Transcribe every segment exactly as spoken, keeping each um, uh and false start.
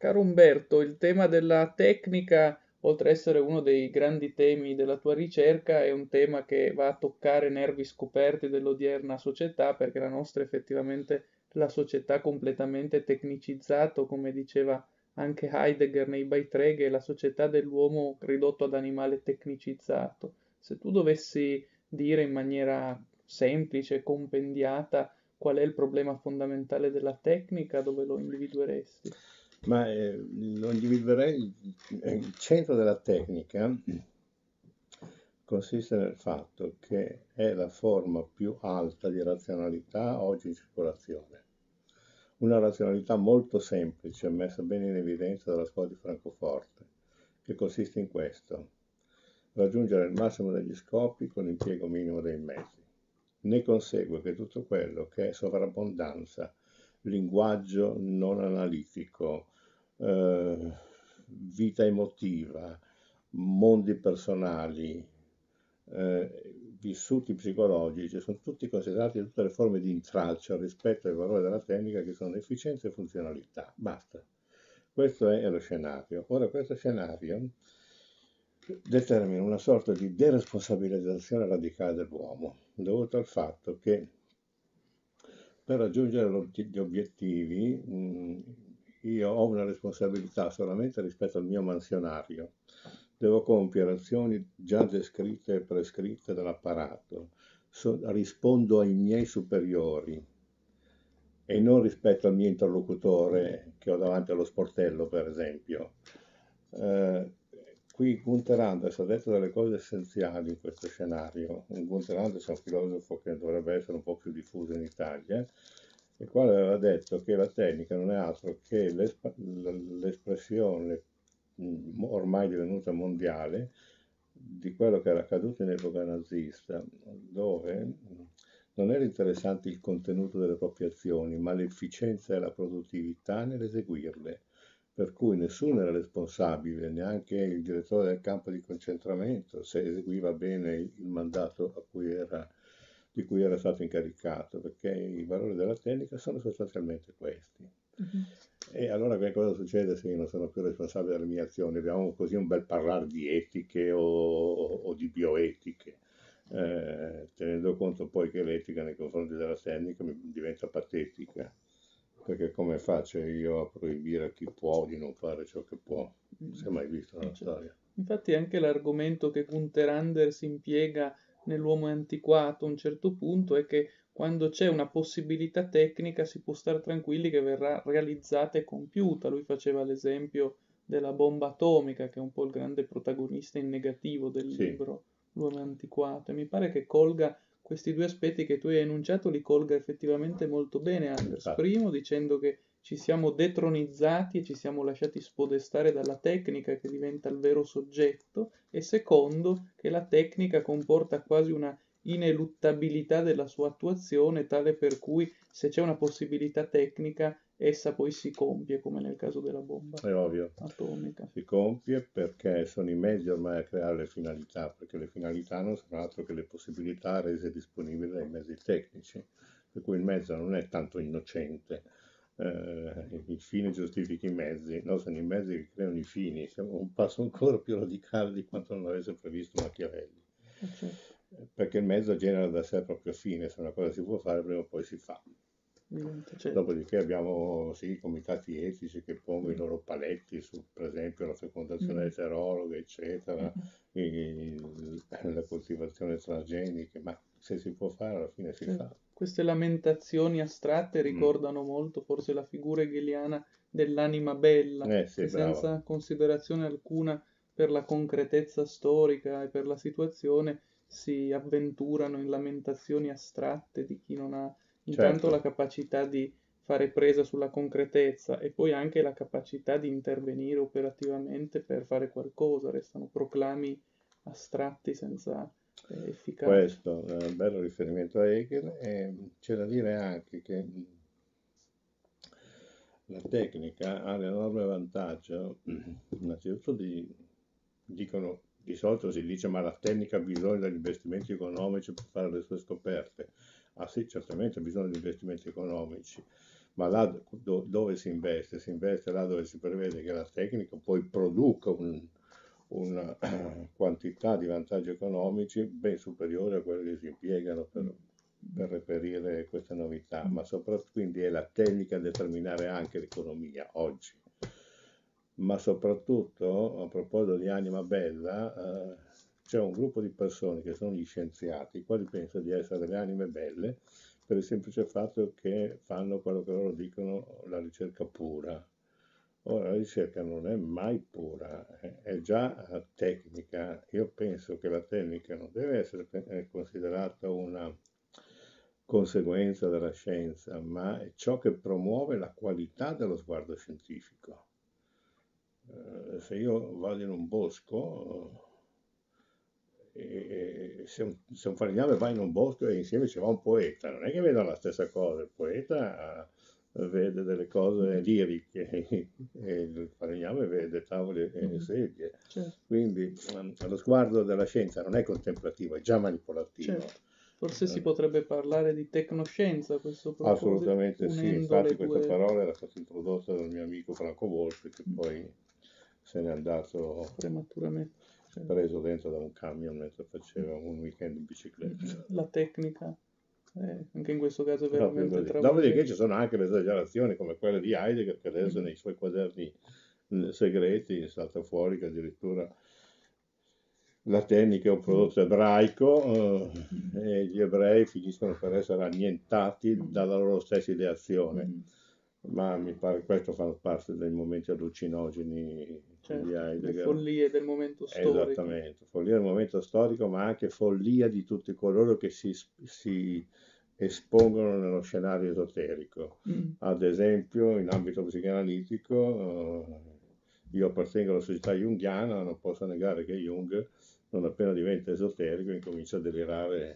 Caro Umberto, il tema della tecnica, oltre ad essere uno dei grandi temi della tua ricerca, è un tema che va a toccare nervi scoperti dell'odierna società, perché la nostra è effettivamente la società completamente tecnicizzata, come diceva anche Heidegger nei Beiträge, è la società dell'uomo ridotto ad animale tecnicizzato. Se tu dovessi dire in maniera semplice, compendiata, qual è il problema fondamentale della tecnica, dove lo individueresti? Ma eh, lo individuerei, eh, il centro della tecnica consiste nel fatto che è la forma più alta di razionalità oggi in circolazione. Una razionalità molto semplice, messa bene in evidenza dalla scuola di Francoforte, che consiste in questo: raggiungere il massimo degli scopi con l'impiego minimo dei mezzi. Ne consegue che tutto quello che è sovrabbondanza, linguaggio non analitico, eh, vita emotiva, mondi personali, eh, vissuti psicologici, sono tutti considerati tutte le forme di intralcio rispetto ai valori della tecnica, che sono efficienza e funzionalità. Basta. Questo è lo scenario. Ora, questo scenario determina una sorta di deresponsabilizzazione radicale dell'uomo, dovuto al fatto che per raggiungere l'obiet- gli obiettivi, mh, io ho una responsabilità solamente rispetto al mio mansionario. Devo compiere azioni già descritte e prescritte dall'apparato. So- rispondo ai miei superiori e non rispetto al mio interlocutore che ho davanti allo sportello, per esempio. Eh, Qui Gunther Anders ha detto delle cose essenziali in questo scenario. Gunther Anders è un filosofo che dovrebbe essere un po' più diffuso in Italia, il quale aveva detto che la tecnica non è altro che l'esp- l'espressione mh, ormai divenuta mondiale di quello che era accaduto in epoca nazista, dove mh, non era interessante il contenuto delle proprie azioni, ma l'efficienza e la produttività nell'eseguirle. Per cui nessuno era responsabile, neanche il direttore del campo di concentramento, se eseguiva bene il, il mandato a cui era, di cui era stato incaricato, perché i valori della tecnica sono sostanzialmente questi. Mhm. E allora che cosa succede se io non sono più responsabile delle mie azioni? Abbiamo così un bel parlare di etiche o, o- o di bioetiche, eh, tenendo conto poi che l'etica nei confronti della tecnica mi diventa patetica, perché come faccio io a proibire a chi può di non fare ciò che può? Non si è Mm, mai visto nella cioè, storia. infatti anche l'argomento che Gunther Anders impiega nell'uomo antiquato a un certo punto è che quando c'è una possibilità tecnica si può stare tranquilli che verrà realizzata e compiuta. Lui faceva l'esempio della bomba atomica, che è un po' il grande protagonista in negativo del Sì, libro L'uomo antiquato, e mi pare che colga questi due aspetti che tu hai enunciato, li colga effettivamente molto bene Anders. infatti. Primo, dicendo che ci siamo detronizzati e ci siamo lasciati spodestare dalla tecnica che diventa il vero soggetto, e secondo, che la tecnica comporta quasi una ineluttabilità della sua attuazione, tale per cui se c'è una possibilità tecnica, essa poi si compie, come nel caso della bomba È ovvio, atomica. si compie perché sono i mezzi ormai a creare le finalità, perché le finalità non sono altro che le possibilità rese disponibili dai mezzi tecnici, per cui il mezzo non è tanto innocente, eh, il fine giustifica i mezzi, no, sono i mezzi che creano i fini, siamo un passo ancora più radicale di quanto non avesse previsto Machiavelli, Eh, certo, eh, perché il mezzo genera da sé proprio fine, se una cosa si può fare prima o poi si fa. diventa certo. Dopodiché abbiamo sì, i comitati etici che pongono i loro paletti su, per esempio, la fecondazione Mm, eterologa, mm, eccetera, mm. il- la coltivazione transgenica, ma se si può fare alla fine si fa. Certo. Queste lamentazioni astratte Mm. ricordano molto forse la figura hegeliana dell'anima bella, Eh sì, che bravo. senza considerazione alcuna per la concretezza storica e per la situazione si avventurano in lamentazioni astratte di chi non ha intanto la Certo, capacità di fare presa sulla concretezza e poi anche la capacità di intervenire operativamente per fare qualcosa, restano proclami astratti senza eh, efficacia. questo è un bello riferimento a Hegel, e c'è da dire anche che mm, la tecnica ha l'enorme vantaggio, innanzitutto di, dicono, di solito si dice ma la tecnica ha bisogno degli investimenti economici per fare le sue scoperte. Ah sì, certamente ha bisogno di investimenti economici, ma là do- dove si investe? Si investe là dove si prevede che la tecnica poi produca un- una quantità di vantaggi economici ben superiore a quelli che si impiegano per, per reperire queste novità, ma soprattutto quindi è la tecnica a determinare anche l'economia oggi. Ma soprattutto, a proposito di anima bella, eh, c'è un gruppo di persone che sono gli scienziati, i quali pensano di essere delle anime belle per il semplice fatto che fanno quello che loro dicono la ricerca pura. Ora, la ricerca non è mai pura, è è già eh, tecnica. Io penso che la tecnica non deve essere pe- eh, considerata una conseguenza della scienza, ma è ciò che promuove la qualità dello sguardo scientifico. Eh, se io vado in un bosco, eh, e se un, se un falegname va in un bosco e insieme ci va un poeta, non è che vedono la stessa cosa, il poeta eh, vede delle cose liriche e il falegname vede tavole e Mhm. sedie. Certo, Quindi ehm, lo sguardo della scienza non è contemplativo, è già manipolativo. certo. Forse si Eh, potrebbe parlare di tecnoscienza a questo proposito, Assolutamente sì, unendo infatti le questa due parola era stata introdotta dal mio amico Franco Volpi, che poi se n'è andato prematuramente. Certo. preso dentro da un camion mentre faceva un weekend in bicicletta. La tecnica, eh, anche in questo caso, è Proprio veramente così. Dopodiché travolgente. ci sono anche le esagerazioni come quelle di Heidegger, che adesso Mhm. nei suoi quaderni mh, segreti è stata fuori che addirittura la tecnica è un Mhm. prodotto ebraico eh, Mhm. e gli ebrei finiscono per essere annientati Mhm. dalla loro stessa ideazione. Mhm. Ma mi pare che questo fa parte dei momenti allucinogeni di Certo, le Heidegger. follie del momento storico. Esattamente, follia del momento storico, ma anche follia di tutti coloro che si, si espongono nello scenario esoterico. Mm. Ad esempio, in ambito psicoanalitico, eh, io appartengo alla società junghiana, non posso negare che Jung, non appena diventa esoterico, incomincia a delirare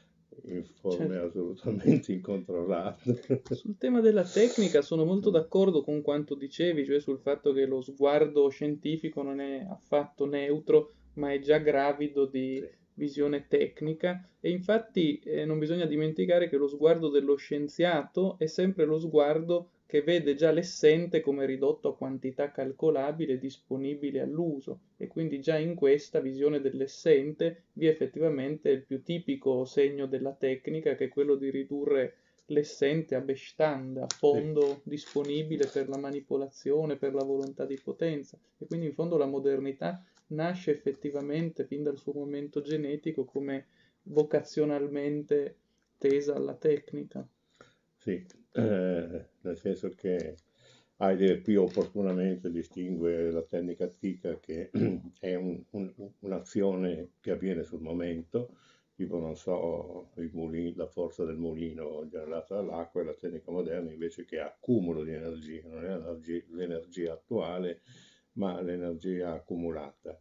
in forme Certo. assolutamente incontrollate. Sul tema della tecnica sono molto Mm. d'accordo con quanto dicevi, cioè sul fatto che lo sguardo scientifico non è affatto neutro, ma è già gravido di Sì, visione tecnica e infatti eh, non bisogna dimenticare che lo sguardo dello scienziato è sempre lo sguardo che vede già l'essente come ridotto a quantità calcolabile disponibile all'uso e quindi già in questa visione dell'essente vi è effettivamente il più tipico segno della tecnica che è quello di ridurre l'essente a Bestand, a sì, fondo disponibile per la manipolazione, per la volontà di potenza. E quindi in fondo la modernità nasce effettivamente fin dal suo momento genetico come vocazionalmente tesa alla tecnica. sì, eh, nel senso che Heidegger qui opportunamente distingue la tecnica antica che è un- un- un'azione che avviene sul momento, tipo non so, il mulino, la forza del mulino generata dall'acqua, e la tecnica moderna invece che è accumulo di energia, non è l'energia l'energia attuale, ma l'energia accumulata.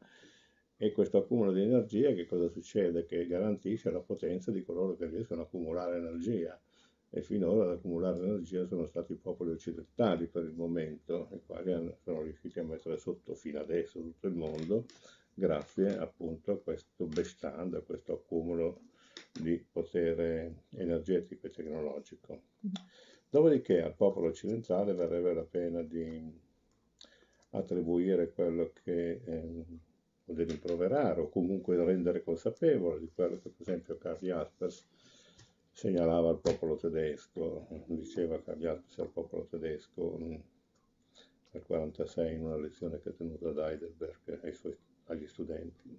E questo accumulo di energia che cosa succede? Che garantisce la potenza di coloro che riescono ad accumulare energia e finora ad accumulare energia sono stati i popoli occidentali per il momento, i quali hanno- sono riusciti a mettere sotto fino adesso tutto il mondo, grazie appunto a questo bestando, a questo accumulo di potere energetico e tecnologico. Dopodiché al popolo occidentale varrebbe la pena di attribuire quello che eh, vuol rimproverare o comunque rendere consapevole di quello che per esempio Karl Jaspers segnalava al popolo tedesco, diceva Karl Jaspers al popolo tedesco mh, nel quarantasei in una lezione che ha tenuto ad Heidelberg ai suoi, agli studenti,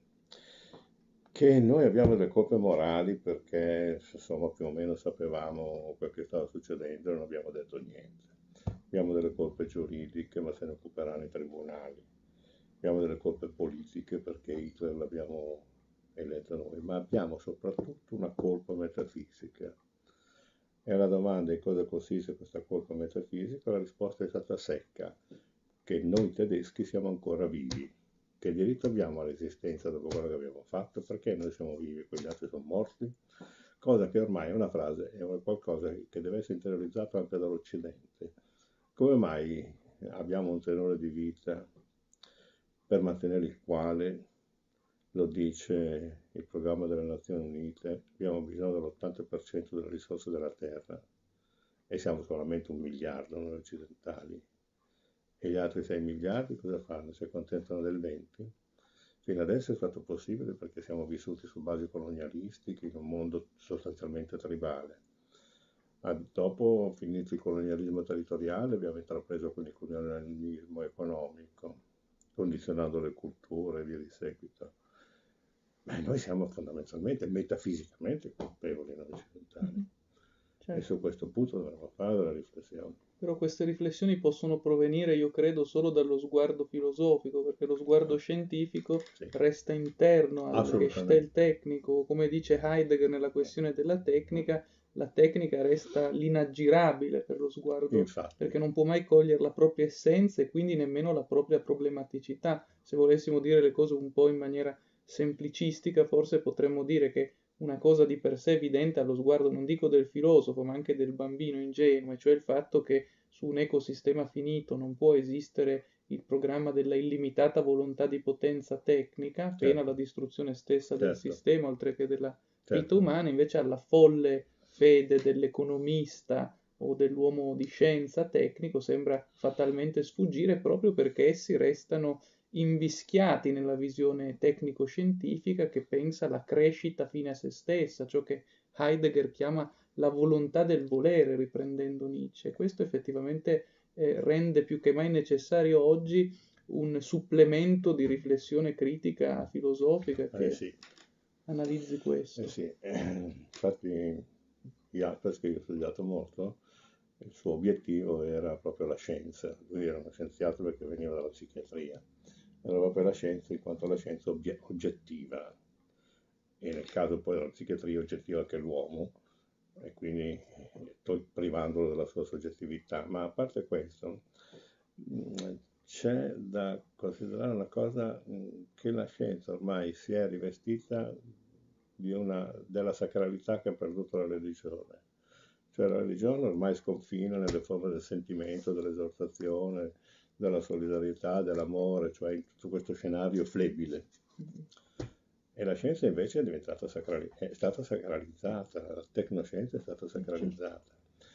che noi abbiamo delle colpe morali perché insomma più o meno sapevamo quel che stava succedendo e non abbiamo detto niente. Abbiamo delle colpe giuridiche, ma se ne occuperanno i tribunali. Abbiamo delle colpe politiche perché Hitler l'abbiamo eletto noi, ma abbiamo soprattutto una colpa metafisica. E alla domanda in cosa consiste questa colpa metafisica, la risposta è stata secca, che noi tedeschi siamo ancora vivi. Che diritto abbiamo all'esistenza dopo quello che abbiamo fatto? Perché noi siamo vivi e quegli altri sono morti? Cosa che ormai è una frase, è qualcosa che deve essere interiorizzato anche dall'Occidente. Come mai abbiamo un tenore di vita per mantenere il quale, lo dice il programma delle Nazioni Unite, abbiamo bisogno dell'ottanta per cento delle risorse della terra e siamo solamente un miliardo noi occidentali. E gli altri sei miliardi cosa fanno? Si accontentano del venti? Fino adesso è stato possibile perché siamo vissuti su basi colonialistiche in un mondo sostanzialmente tribale. Ma dopo, finito il colonialismo territoriale, abbiamo intrapreso con il colonialismo economico, condizionando le culture e via di seguito. Ma noi siamo fondamentalmente, metafisicamente colpevoli noi occidentali. Mhm. E Certo. su questo punto dovremmo fare delle riflessioni. Però queste riflessioni possono provenire, io credo, solo dallo sguardo filosofico, perché lo sguardo scientifico Sì, resta interno al assolutamente. Gestell tecnico. Come dice Heidegger nella questione della tecnica, la tecnica resta l'inaggirabile per lo sguardo, Infatti, perché non può mai cogliere la propria essenza e quindi nemmeno la propria problematicità. Se volessimo dire le cose un po' in maniera semplicistica, forse potremmo dire che una cosa di per sé evidente allo sguardo non dico del filosofo, ma anche del bambino ingenuo, e cioè il fatto che su un ecosistema finito non può esistere il programma della illimitata volontà di potenza tecnica, pena la certo, distruzione stessa del certo, sistema, oltre che della vita certo. umana, invece alla folle fede dell'economista o dell'uomo di scienza tecnico sembra fatalmente sfuggire proprio perché essi restano invischiati nella visione tecnico-scientifica che pensa alla crescita fine a se stessa, ciò che Heidegger chiama la volontà del volere, riprendendo Nietzsche. Questo effettivamente eh, rende più che mai necessario oggi un supplemento di riflessione critica filosofica Eh che sì, analizzi eh questo. sì. Eh, infatti Jaspers, che io ho studiato molto, il suo obiettivo era proprio la scienza. Lui era uno scienziato perché veniva dalla psichiatria. Era proprio la scienza in quanto la scienza obie- oggettiva, e nel caso poi della psichiatria oggettiva anche l'uomo, e quindi eh, tol- privandolo della sua soggettività. Ma a parte questo, mh, c'è da considerare una cosa, mh, che la scienza ormai si è rivestita di una, della sacralità che ha perduto la religione. Cioè la religione ormai sconfina nelle forme del sentimento, dell'esortazione, della solidarietà, dell'amore, cioè in tutto questo scenario flebile. E la scienza invece è diventata sacrali- è stata sacralizzata, la tecnoscienza è stata Certo. sacralizzata,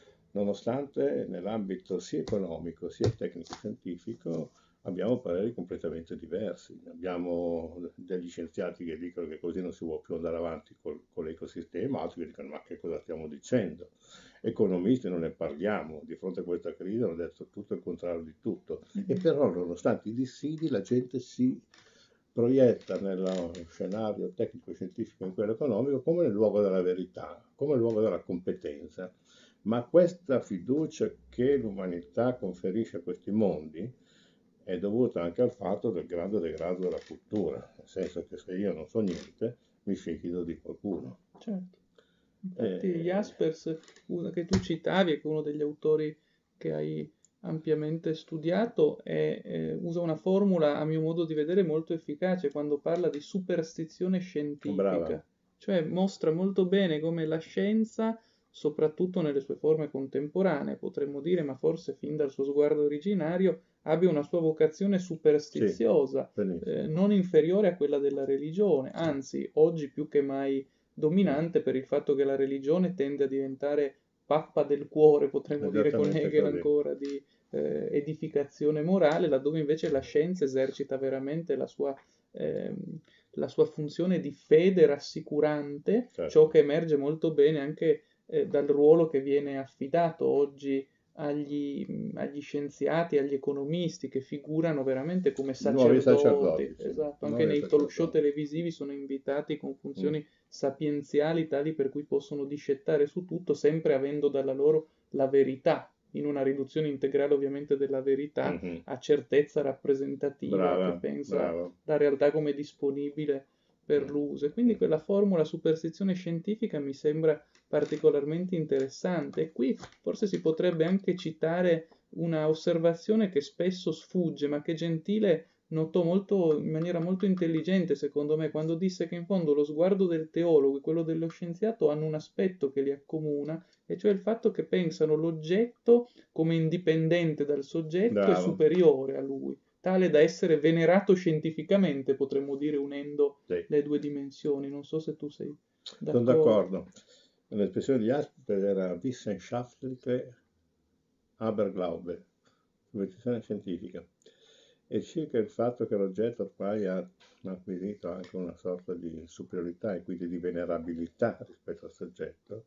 nonostante nell'ambito sia economico sia tecnico-scientifico abbiamo pareri completamente diversi. Abbiamo degli scienziati che dicono che così non si può più andare avanti col- con l'ecosistema, altri che dicono ma che cosa stiamo dicendo? Economisti non ne parliamo, di fronte a questa crisi hanno detto tutto il contrario di tutto. E però nonostante i dissidi la gente si proietta nello scenario tecnico-scientifico e in quello economico come nel luogo della verità, come nel luogo della competenza. Ma questa fiducia che l'umanità conferisce a questi mondi è dovuta anche al fatto del grande degrado della cultura, nel senso che se io non so niente, mi fido di qualcuno. Certo. Infatti E... Jaspers, uno che tu citavi, che è uno degli autori che hai ampiamente studiato, è, eh, usa una formula, a mio modo di vedere, molto efficace quando parla di superstizione Brava, scientifica, cioè mostra molto bene come la scienza, soprattutto nelle sue forme contemporanee, potremmo dire, ma forse fin dal suo sguardo originario, abbia una sua vocazione sì, superstiziosa, eh, benissimo. non inferiore a quella della religione, anzi, oggi più che mai Mm, dominante per il fatto che la religione tende a diventare pappa del cuore, potremmo dire con esattamente Hegel così. ancora, di eh, edificazione morale, laddove invece la scienza esercita veramente la sua, ehm, la sua funzione di fede rassicurante, ciò Certo. che emerge molto bene anche eh, dal ruolo che viene affidato oggi agli, agli scienziati, agli economisti che figurano veramente come Nuovi sacerdoti, sacerdoti, sì, esatto, anche nuovi nei talk show sacerdoti. televisivi sono invitati con Mm, funzioni sapienziali tali per cui possono discettare su tutto, sempre avendo dalla loro la verità, in una riduzione integrale ovviamente della verità, mhm. a certezza rappresentativa che Brava, pensa brava. la realtà come disponibile per Mm, l'uso. E quindi mm. quella formula superstizione scientifica mi sembra particolarmente interessante. E qui forse si potrebbe anche citare una osservazione che spesso sfugge, ma che Gentile notò molto, in maniera molto intelligente, secondo me, quando disse che in fondo lo sguardo del teologo e quello dello scienziato hanno un aspetto che li accomuna, e cioè il fatto che pensano l'oggetto come indipendente dal soggetto e Bravo, superiore a lui, tale da essere venerato scientificamente, potremmo dire, unendo sì. le due dimensioni. Non so se tu sei Sono d'accordo. d'accordo. L'espressione di Jaspers era wissenschaftliche Aberglaube, superstizione scientifica, e circa il fatto che l'oggetto ormai ha acquisito anche una sorta di superiorità e quindi di venerabilità rispetto al soggetto.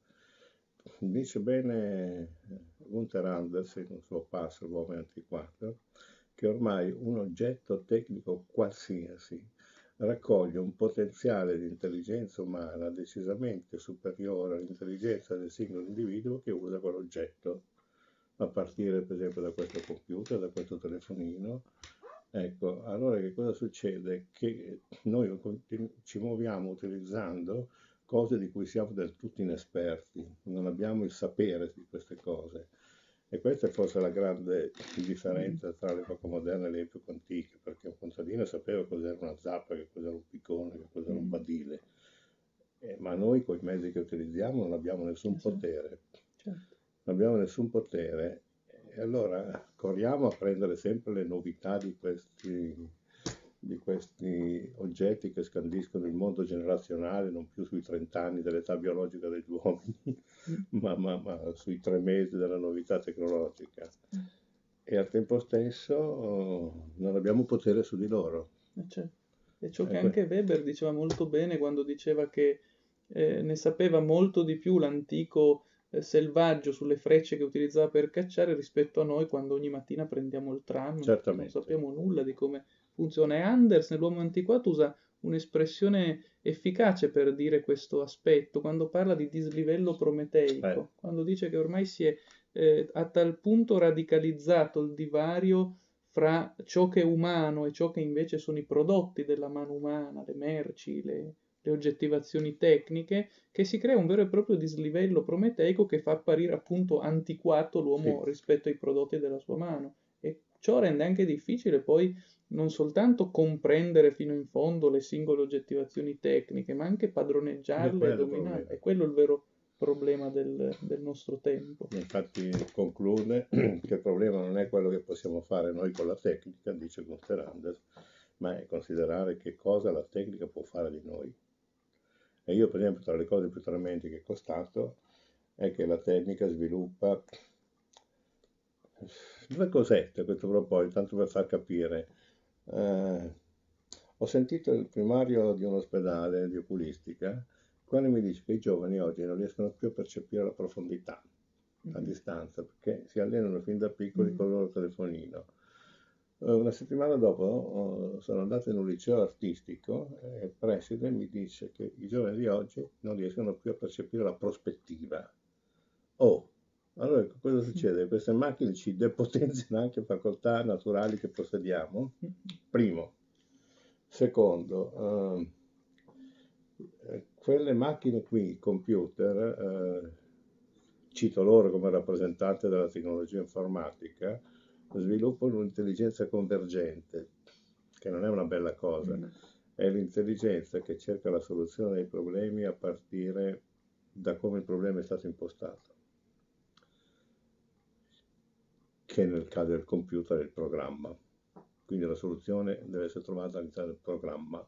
Dice bene Gunther Anders in un suo passo, L'uomo è antiquato, che ormai un oggetto tecnico qualsiasi raccoglie un potenziale di intelligenza umana decisamente superiore all'intelligenza del singolo individuo che usa quell'oggetto, a partire per esempio da questo computer, da questo telefonino. Ecco, allora che cosa succede? Che noi ci muoviamo utilizzando cose di cui siamo del tutto inesperti, non abbiamo il sapere di queste cose. E questa è forse la grande differenza tra l'epoca moderna e le epoche antiche, perché un contadino sapeva cos'era una zappa, che cos'era un piccone, che cos'era un badile, eh, ma noi con i mezzi che utilizziamo non abbiamo nessun potere, Certo. non abbiamo nessun potere, e allora corriamo a prendere sempre le novità di questi, di questi oggetti che scandiscono il mondo generazionale, non più sui trenta anni dell'età biologica degli uomini, ma, ma, ma sui tre mesi della novità tecnologica. E al tempo stesso oh, non abbiamo potere su di loro. Certo. E ciò che E que- anche Weber diceva molto bene quando diceva che eh, ne sapeva molto di più l'antico eh, selvaggio sulle frecce che utilizzava per cacciare rispetto a noi quando ogni mattina prendiamo il tram, non Certamente. sappiamo nulla di come funziona. E Anders nell'uomo antiquato usa un'espressione efficace per dire questo aspetto, quando parla di dislivello prometeico, Eh. quando dice che ormai si è eh, a tal punto radicalizzato il divario fra ciò che è umano e ciò che invece sono i prodotti della mano umana, le merci, le, le oggettivazioni tecniche, che si crea un vero e proprio dislivello prometeico che fa apparire appunto antiquato l'uomo Sì. rispetto ai prodotti della sua mano. E ciò rende anche difficile poi non soltanto comprendere fino in fondo le singole oggettivazioni tecniche, ma anche È padroneggiarle e quello il dominarle. problema. È quello il vero problema del, del nostro tempo. Infatti conclude che il problema non è quello che possiamo fare noi con la tecnica, dice Gunther Anders, ma è considerare che cosa la tecnica può fare di noi. E io, per esempio, tra le cose più tremende che ho constato è che la tecnica sviluppa due cosette a questo proposito, tanto per far capire. Eh, ho sentito il primario di un ospedale di oculistica, quale mi dice che i giovani oggi non riescono più a percepire la profondità a distanza, perché si allenano fin da piccoli con il loro telefonino. Una settimana dopo oh, sono andato in un liceo artistico e il preside mi dice che i giovani di oggi non riescono più a percepire la prospettiva. Oh, allora cosa succede? Queste macchine ci depotenziano anche facoltà naturali che possediamo? Primo. Secondo, eh, quelle macchine qui, computer, eh, cito loro come rappresentante della tecnologia informatica, sviluppano un'intelligenza convergente, che non è una bella cosa, è l'intelligenza che cerca la soluzione dei problemi a partire da come il problema è stato impostato, che nel caso del computer è il programma. Quindi la soluzione deve essere trovata all'interno del programma.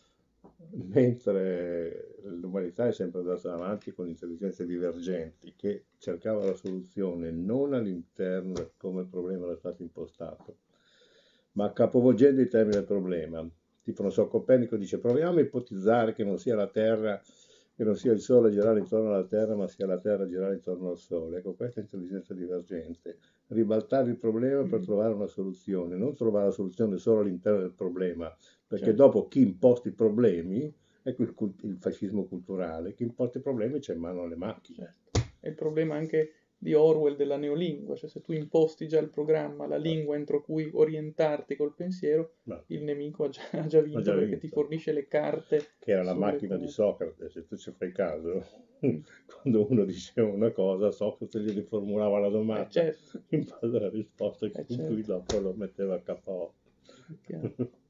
Mentre l'umanità è sempre andata avanti con intelligenze divergenti che cercava la soluzione non all'interno di come il problema era stato impostato, ma capovolgendo i termini del problema. Tipo, non so, Copernico dice proviamo a ipotizzare che non sia la Terra, che non sia il Sole a girare intorno alla Terra, ma sia la Terra a girare intorno al Sole. Ecco, questa è intelligenza divergente. Ribaltare il problema per trovare una soluzione, non trovare la soluzione solo all'interno del problema, perché Certo. dopo chi imposta i problemi, ecco il, cult- il fascismo culturale, chi imposta i problemi c'è in mano alle macchine. Certo. È il problema anche di Orwell della neolingua, cioè se tu imposti già il programma, la lingua entro cui orientarti col pensiero, Ma il nemico ha già, ha già ho vinto già perché ti vinto. fornisce le carte Che era la sulle macchina di cose. Socrate, se tu ci fai caso, Mm. quando uno diceva una cosa, Socrate gli riformulava la Eh domanda certo, in base alla risposta eh con cui certo, dopo lo metteva a capo. è chiaro.